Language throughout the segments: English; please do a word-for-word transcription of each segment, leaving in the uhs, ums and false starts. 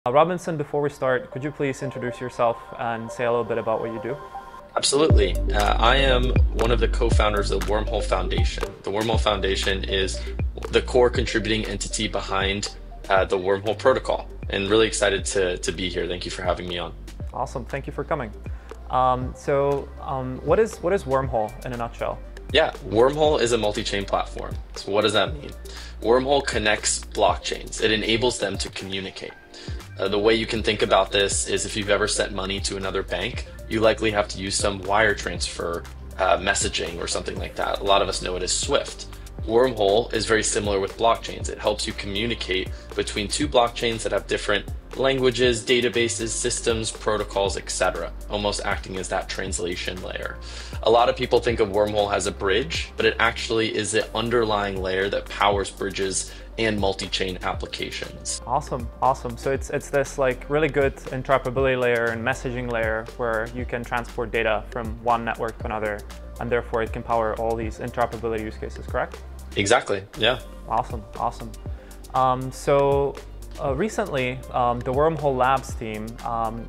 Uh, Robinson, before we start, could you please introduce yourself and say a little bit about what you do? Absolutely. Uh, I am one of the co-founders of the Wormhole Foundation. The Wormhole Foundation is the core contributing entity behind uh, the Wormhole protocol, and really excited to, to be here. Thank you for having me on. Awesome. Thank you for coming. Um, so um, what is, what is Wormhole in a nutshell? Yeah, Wormhole is a multi-chain platform. So what does that mean? Wormhole connects blockchains. It enables them to communicate. Uh, the way you can think about this is if you've ever sent money to another bank, you likely have to use some wire transfer uh, messaging or something like that. A lot of us know it as SWIFT. Wormhole is very similar with blockchains. It helps you communicate between two blockchains that have different languages, databases, systems, protocols, et cetera, almost acting as that translation layer. A lot of people think of Wormhole as a bridge, but it actually is the underlying layer that powers bridges and multi-chain applications. Awesome, awesome. So it's it's this like really good interoperability layer and messaging layer where you can transport data from one network to another, and therefore it can power all these interoperability use cases, correct? Exactly, yeah. Awesome, awesome. Um, so uh, recently, um, the Wormhole Labs team um,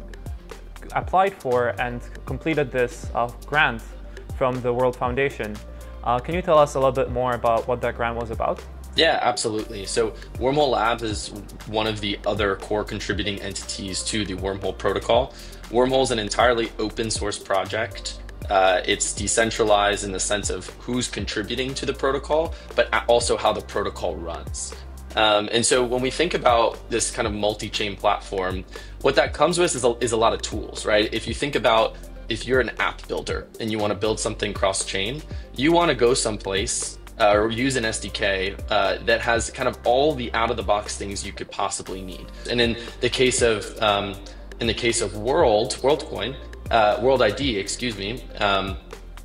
applied for and completed this uh, grant from the Wormhole Foundation. Uh, can you tell us a little bit more about what that grant was about? Yeah, absolutely. So Wormhole Labs is one of the other core contributing entities to the Wormhole protocol. Wormhole is an entirely open source project. Uh, it's decentralized in the sense of who's contributing to the protocol, but also how the protocol runs. Um, and so when we think about this kind of multi-chain platform, what that comes with is a, is a lot of tools, right? If you think about if you're an app builder and you want to build something cross-chain, you want to go someplace Uh, or use an S D K uh, that has kind of all the out-of-the-box things you could possibly need. And in the case of um, in the case of World WorldCoin, uh, World I D, excuse me, um,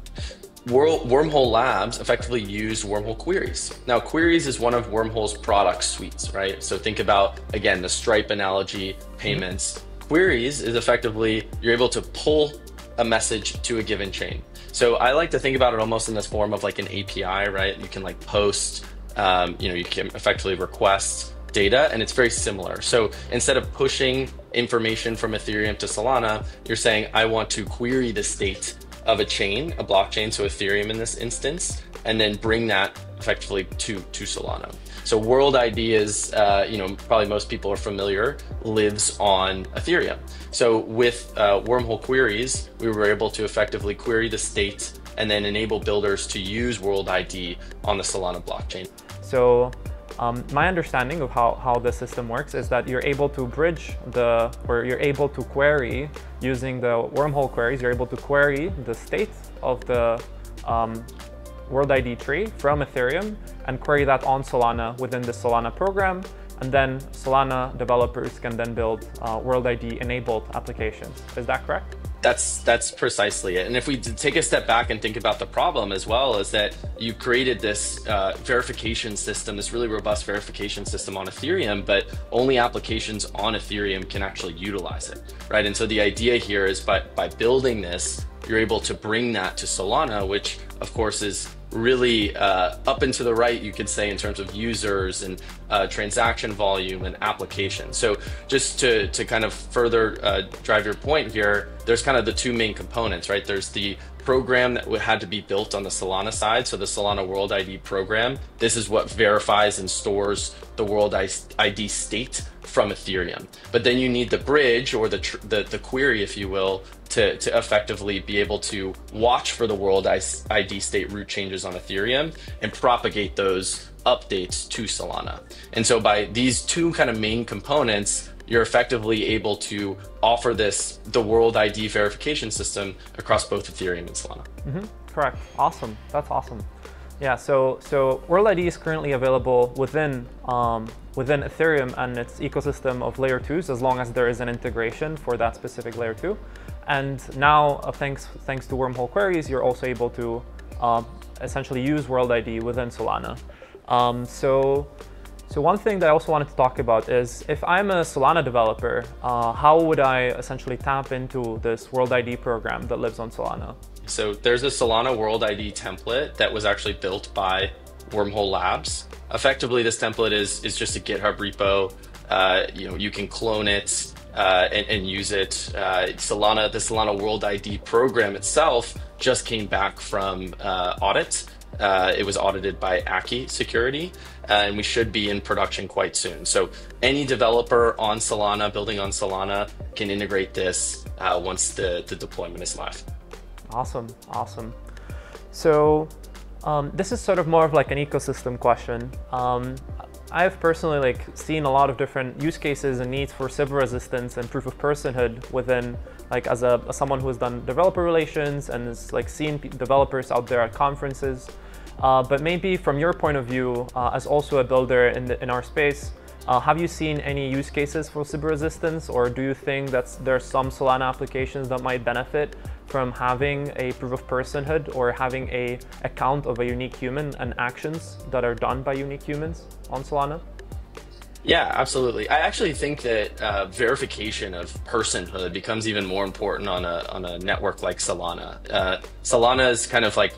World, Wormhole Labs effectively use Wormhole Queries. Now, Queries is one of Wormhole's product suites, right? So think about, again, the Stripe analogy, payments. Mm-hmm. Queries is effectively you're able to pull a message to a given chain. So I like to think about it almost in this form of like an A P I, right? You can like post, um, you know, you can effectively request data, and it's very similar. So instead of pushing information from Ethereum to Solana, you're saying, I want to query the state of a chain, a blockchain, so Ethereum in this instance, and then bring that effectively to, to Solana. So World I D is, uh, you know, probably most people are familiar, lives on Ethereum. So with uh, Wormhole Queries, we were able to effectively query the state and then enable builders to use World I D on the Solana blockchain. So um, my understanding of how, how the system works is that you're able to bridge the, or you're able to query using the Wormhole Queries, you're able to query the state of the um, World I D tree from Ethereum and query that on Solana within the Solana program. And then Solana developers can then build uh, World I D enabled applications. Is that correct? That's that's precisely it. And if we take a step back and think about the problem as well, is that you created this uh, verification system, this really robust verification system on Ethereum, but only applications on Ethereum can actually utilize it, right? And so the idea here is by, by building this, you're able to bring that to Solana, which of course is really uh, up and to the right, you could say, in terms of users and uh, transaction volume and application. So just to, to kind of further uh, drive your point here, there's kind of the two main components, right? There's the program that had to be built on the Solana side. So the Solana World I D program, this is what verifies and stores the World I D state from Ethereum. But then you need the bridge or the, tr the, the query, if you will, to, to effectively be able to watch for the World I D state root changes on Ethereum and propagate those updates to Solana. And so by these two kind of main components, you're effectively able to offer this, the World I D verification system across both Ethereum and Solana. Mm-hmm. Correct. Awesome. That's awesome. Yeah, so so World I D is currently available within um, within Ethereum and its ecosystem of layer twos, as long as there is an integration for that specific layer two. And now, uh, thanks thanks to Wormhole Queries, you're also able to uh, essentially use World I D within Solana. Um, so so one thing that I also wanted to talk about is if I'm a Solana developer, uh, how would I essentially tap into this World I D program that lives on Solana? So there's a Solana World I D template that was actually built by Wormhole Labs. Effectively, this template is, is just a GitHub repo Uh, you know, you can clone it uh, and, and use it. Uh, Solana, the Solana World I D program itself just came back from uh, audit. Uh, it was audited by A C I Security, uh, and we should be in production quite soon. So any developer on Solana, building on Solana, can integrate this uh, once the, the deployment is live. Awesome, awesome. So um, this is sort of more of like an ecosystem question. Um, I've personally like seen a lot of different use cases and needs for Sybil resistance and proof of personhood within, like as a as someone who has done developer relations and has like seen developers out there at conferences. Uh, but maybe from your point of view, uh, as also a builder in the, in our space, uh, have you seen any use cases for Sybil resistance, or do you think that there's some Solana applications that might benefit from having a proof of personhood or having a account of a unique human and actions that are done by unique humans on Solana? Yeah, absolutely. I actually think that uh, verification of personhood becomes even more important on a on a network like Solana. Uh, Solana is kind of like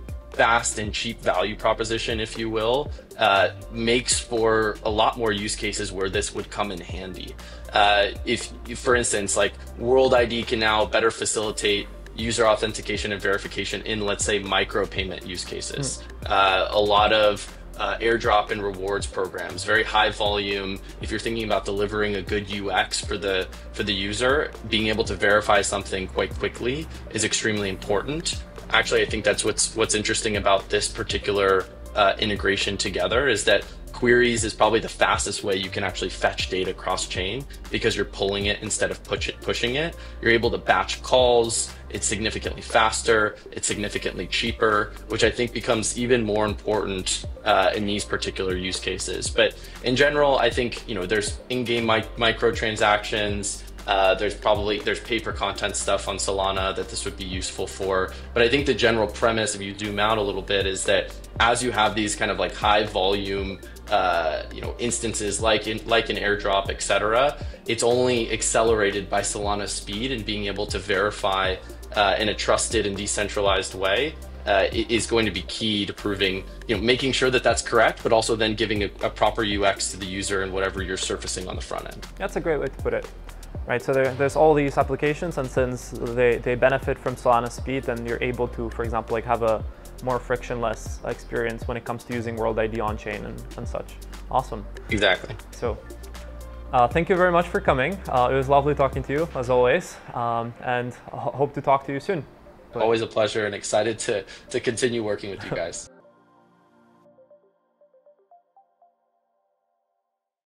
fast and cheap value proposition, if you will, uh, makes for a lot more use cases where this would come in handy. Uh, if, if, for instance, like World I D can now better facilitate user authentication and verification in, let's say, micropayment use cases. Mm. Uh, a lot of uh, airdrop and rewards programs, very high volume. If you're thinking about delivering a good U X for the for the user, being able to verify something quite quickly is extremely important. Actually, I think that's what's what's interesting about this particular uh, integration together is that Queries is probably the fastest way you can actually fetch data cross-chain because you're pulling it instead of push it, pushing it. You're able to batch calls. It's significantly faster. It's significantly cheaper, which I think becomes even more important uh, in these particular use cases. But in general, I think you know there's in-game mi microtransactions. Uh, there's probably there's paper content stuff on Solana that this would be useful for. But I think the general premise, if you zoom out a little bit, is that as you have these kind of like high volume uh, you know instances like in like an airdrop, et cetera, it's only accelerated by Solana's speed and being able to verify uh, in a trusted and decentralized way. Uh, is going to be key to proving, you know, making sure that that's correct, but also then giving a, a proper U X to the user and whatever you're surfacing on the front end. That's a great way to put it. Right, so there, there's all these applications, and since they, they benefit from Solana speed, then you're able to, for example, like have a more frictionless experience when it comes to using World I D on-chain and, and such. Awesome. Exactly. So uh, thank you very much for coming. Uh, it was lovely talking to you, as always, um, and I hope to talk to you soon. Always a pleasure and excited to, to continue working with you guys.